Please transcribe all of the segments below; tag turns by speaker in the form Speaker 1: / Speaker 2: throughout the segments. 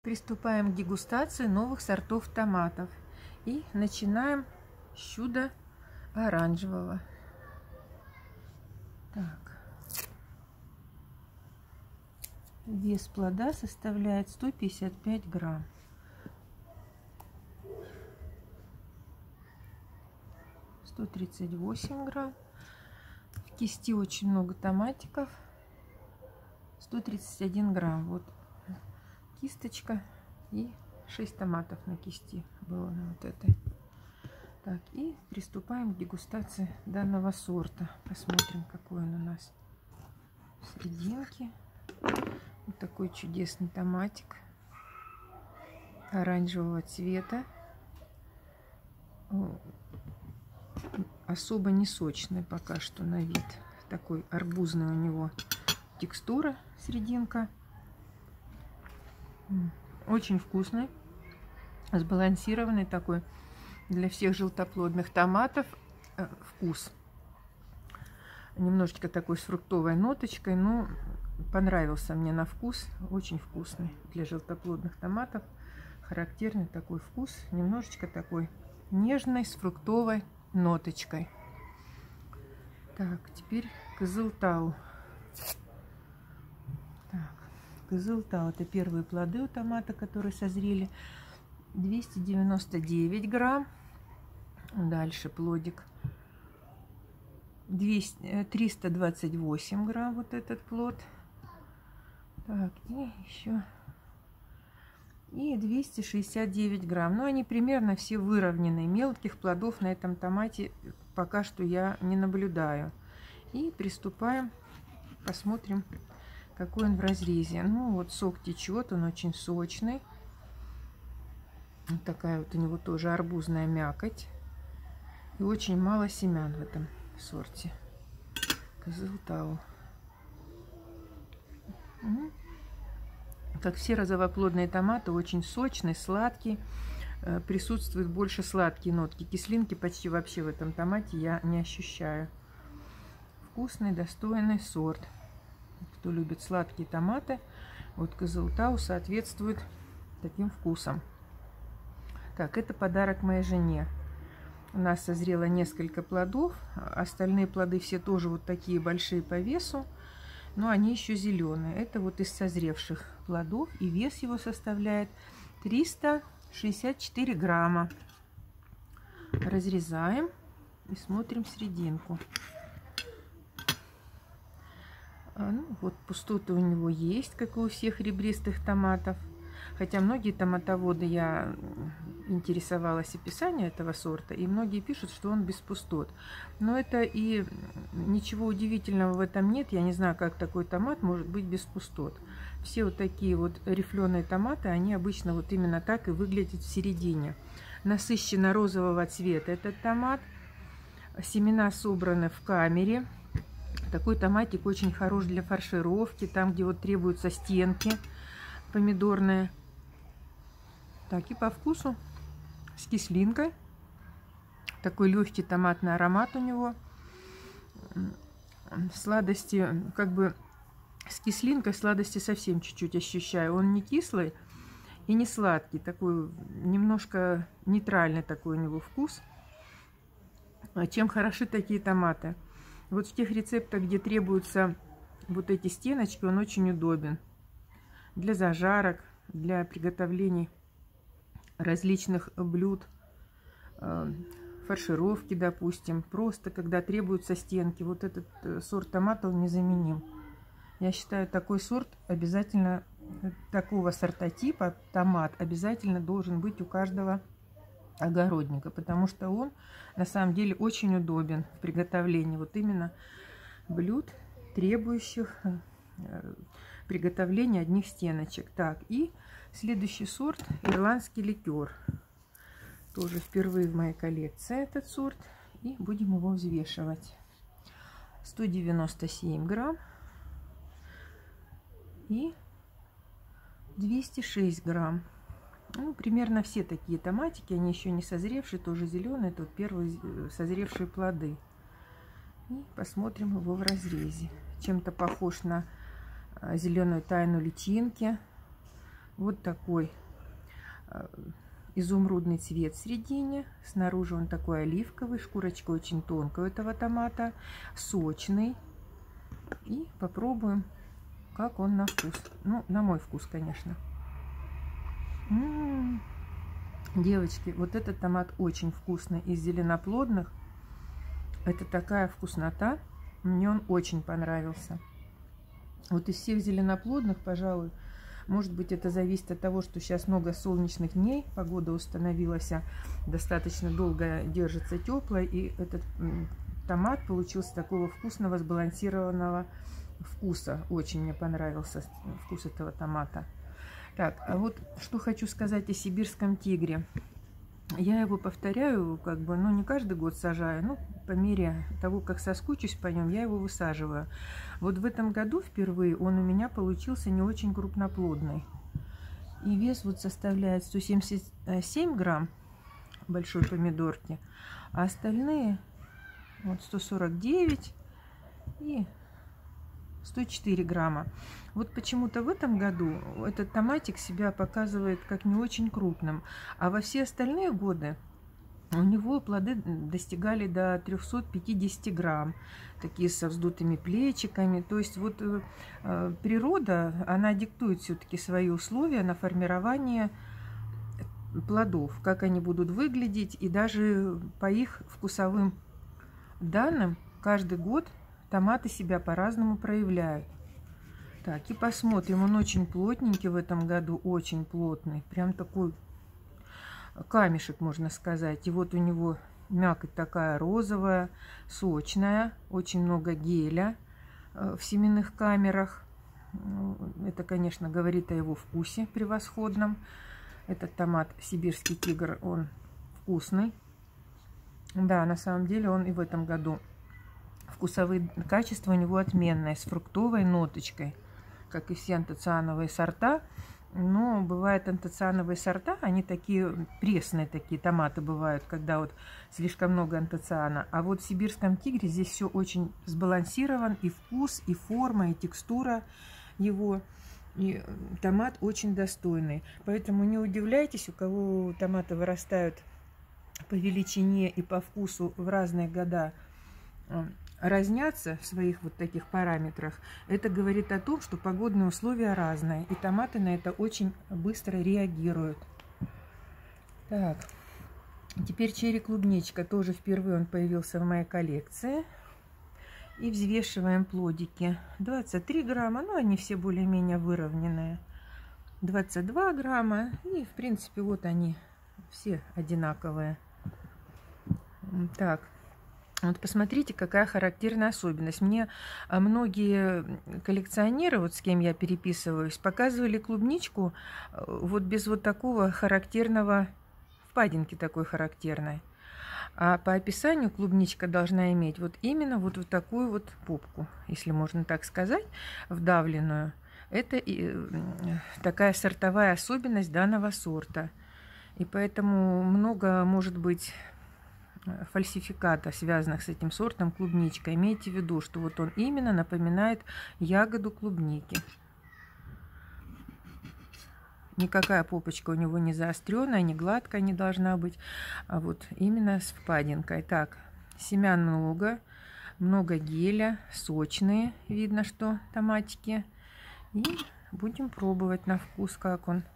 Speaker 1: Приступаем к дегустации новых сортов томатов. И начинаем с чуда оранжевого. Так. Вес плода составляет 155 грамм. — 138 грамм. В кисти очень много томатиков. 131 грамм. Вот кисточка и 6 томатов на кисти было на вот этой. Так, и приступаем к дегустации данного сорта. Посмотрим, какой он у нас в серединке. Вот такой чудесный томатик оранжевого цвета. Особо не сочный пока что на вид. Такой арбузный у него текстура, серединка. Очень вкусный, сбалансированный такой для всех желтоплодных томатов вкус. Немножечко такой с фруктовой ноточкой, но понравился мне на вкус. Очень вкусный для желтоплодных томатов. Характерный такой вкус, немножечко такой нежный, с фруктовой ноточкой. Так, теперь Кызылтау. Так, Кызылтау — это первые плоды у томата, которые созрели. 299 грамм. Дальше плодик 328 грамм, вот этот плод. Так, и еще и 269 грамм. Но они примерно все выровнены. Мелких плодов на этом томате пока что я не наблюдаю. И приступаем, посмотрим, какой он в разрезе. Ну вот сок течет, он очень сочный. Вот такая вот у него тоже арбузная мякоть. И очень мало семян в этом сорте Кызылтау. Как все розовоплодные томаты, очень сочный, сладкий. Присутствует больше сладкие нотки. Кислинки почти вообще в этом томате я не ощущаю. Вкусный, достойный сорт. Кто любит сладкие томаты, вот Кызылтау соответствует таким вкусам. Так, это подарок моей жене. У нас созрело несколько плодов. Остальные плоды все тоже вот такие большие по весу, но они еще зеленые. Это вот из созревших плодов, и вес его составляет 364 грамма. Разрезаем и смотрим серединку. Ну, вот пустоты у него есть, как и у всех ребристых томатов. Хотя многие томатоводы, я интересовалась описанием этого сорта, и многие пишут, что он без пустот. Но это и ничего удивительного в этом нет. Я не знаю, как такой томат может быть без пустот. Все вот такие вот рифленые томаты, они обычно вот именно так и выглядят в середине. Насыщенно розового цвета этот томат. Семена собраны в камере. Такой томатик очень хорош для фаршировки, там, где вот требуются стенки помидорные. Так, и по вкусу с кислинкой. Такой легкий томатный аромат у него. Сладости, как бы с кислинкой, сладости совсем чуть-чуть ощущаю. Он не кислый и не сладкий. Такой немножко нейтральный такой у него вкус. Чем хороши такие томаты? Вот в тех рецептах, где требуются вот эти стеночки, он очень удобен. Для зажарок, для приготовлений различных блюд, фаршировки, допустим. Просто когда требуются стенки. Вот этот сорт томата, он незаменим. Я считаю, такой сорт обязательно, такого сортотипа томат обязательно должен быть у каждого огородника, потому что он на самом деле очень удобен в приготовлении вот именно блюд, требующих приготовления одних стеночек. Так, и следующий сорт — ирландский ликер. Тоже впервые в моей коллекции этот сорт. И будем его взвешивать. 197 грамм и 206 грамм. Ну, примерно все такие томатики, они еще не созревшие, тоже зеленые. Это вот первые созревшие плоды. И посмотрим его в разрезе. Чем-то похож на зеленую тайну личинки. Вот такой изумрудный цвет в середине. Снаружи он такой оливковый, шкурочка очень тонкая у этого томата, сочный. И попробуем, как он на вкус. Ну, на мой вкус, конечно. Девочки, вот этот томат очень вкусный, из зеленоплодных. Это такая вкуснота. Мне он очень понравился. Вот из всех зеленоплодных, пожалуй, может быть, это зависит от того, что сейчас много солнечных дней, погода установилась, достаточно долго держится теплая, и этот томат получился такого вкусного, сбалансированного вкуса. Очень мне понравился вкус этого томата. Так, а вот что хочу сказать о сибирском тигре. Я его повторяю, как бы, ну, не каждый год сажаю, ну, по мере того, как соскучусь по нем, я его высаживаю. Вот в этом году впервые он у меня получился не очень крупноплодный. И вес вот составляет 177 грамм большой помидорки, а остальные вот 149 и 104 грамма. Вот почему-то в этом году этот томатик себя показывает как не очень крупным, а во все остальные годы у него плоды достигали до 350 грамм, такие со вздутыми плечиками. То есть вот природа, она диктует все-таки свои условия на формирование плодов, как они будут выглядеть, и даже по их вкусовым данным каждый год томаты себя по-разному проявляют. Так, и посмотрим. Он очень плотненький в этом году, очень плотный. Прям такой камешек, можно сказать. И вот у него мякоть такая розовая, сочная. Очень много геля в семенных камерах. Это, конечно, говорит о его вкусе превосходном. Этот томат сибирский тигр, он вкусный. Да, на самом деле он и в этом году вкусовые качества у него отменные, с фруктовой ноточкой, как и все антоциановые сорта. Но бывают антоциановые сорта, они такие пресные, такие томаты бывают, когда вот слишком много антоциана. А вот в сибирском тигре здесь все очень сбалансирован, и вкус, и форма, и текстура его. И томат очень достойный. Поэтому не удивляйтесь, у кого томаты вырастают по величине и по вкусу в разные года, разнятся в своих вот таких параметрах. Это говорит о том, что погодные условия разные, и томаты на это очень быстро реагируют. Так, теперь черри-клубничка. Тоже впервые он появился в моей коллекции. И взвешиваем плодики. 23 грамма, ну они все более-менее выровненные. 22 грамма, и в принципе вот они все одинаковые. Так. Вот посмотрите, какая характерная особенность. Мне многие коллекционеры, вот с кем я переписываюсь, показывали клубничку вот без вот такого характерного, впадинки такой характерной. А по описанию клубничка должна иметь вот именно вот такую вот попку, если можно так сказать, вдавленную. Это такая сортовая особенность данного сорта. И поэтому много может быть фальсификата, связанных с этим сортом клубничка. Имейте в виду, что вот он именно напоминает ягоду клубники. Никакая попочка у него не заостренная, не гладкая не должна быть, а вот именно с впадинкой. Так, семян много геля, сочные, видно, что томатики. И будем пробовать на вкус, как он.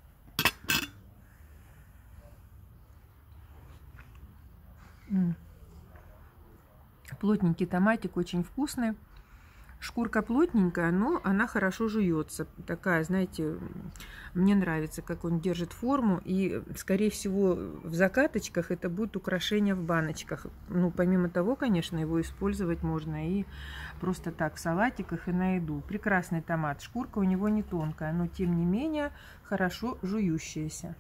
Speaker 1: Плотненький томатик, очень вкусный. Шкурка плотненькая, но она хорошо жуется. Такая, знаете, мне нравится, как он держит форму. И, скорее всего, в закаточках это будет украшение в баночках. Ну, помимо того, конечно, его использовать можно и просто так в салатиках и на еду. Прекрасный томат. Шкурка у него не тонкая, но, тем не менее, хорошо жующаяся.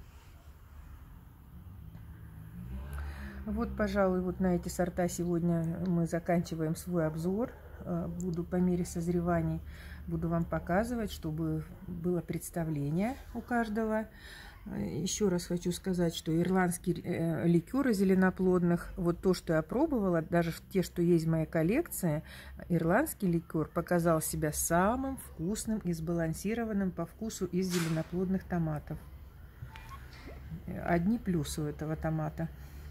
Speaker 1: Вот, пожалуй, вот на эти сорта сегодня мы заканчиваем свой обзор. Буду по мере созреваний, буду вам показывать, чтобы было представление у каждого. Еще раз хочу сказать, что ирландские ликеры зеленоплодных, вот то, что я пробовала, даже те, что есть в моей коллекции, ирландский ликер показал себя самым вкусным и сбалансированным по вкусу из зеленоплодных томатов. Одни плюсы у этого томата.